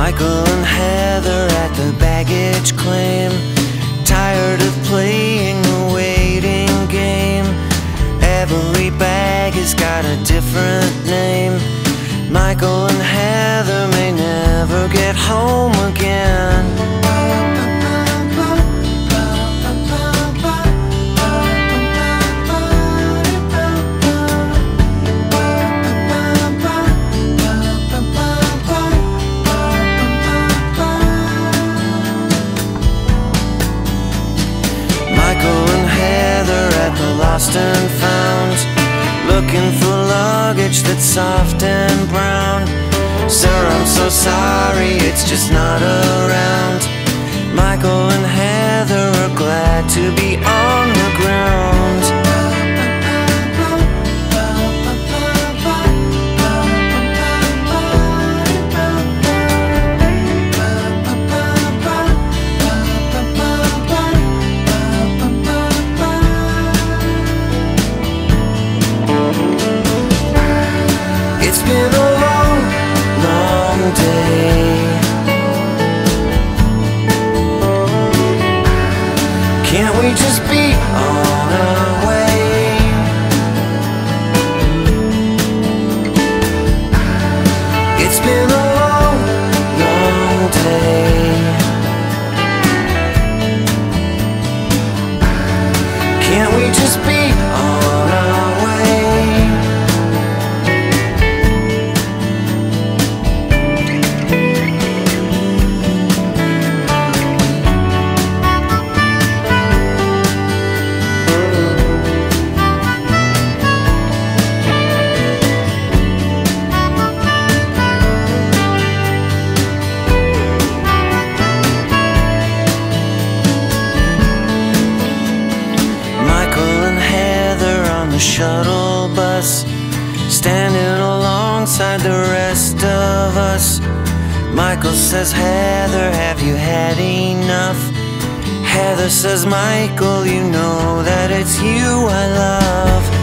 Michael and Heather at the baggage claim, tired of playing the waiting game. Every bag has got a different name. Michael and Heather may never get home again. Lost and found, looking for luggage that's soft and brown. Sir, I'm so sorry, it's just not around. Michael and Heather are glad to be on the ground. It's been a long, long day. Can't we just be on our way? It's been a long, long day. Can't we just be on our way? Shuttle bus, standing alongside the rest of us. Michael says, Heather, have you had enough? Heather says, Michael, you know that it's you I love.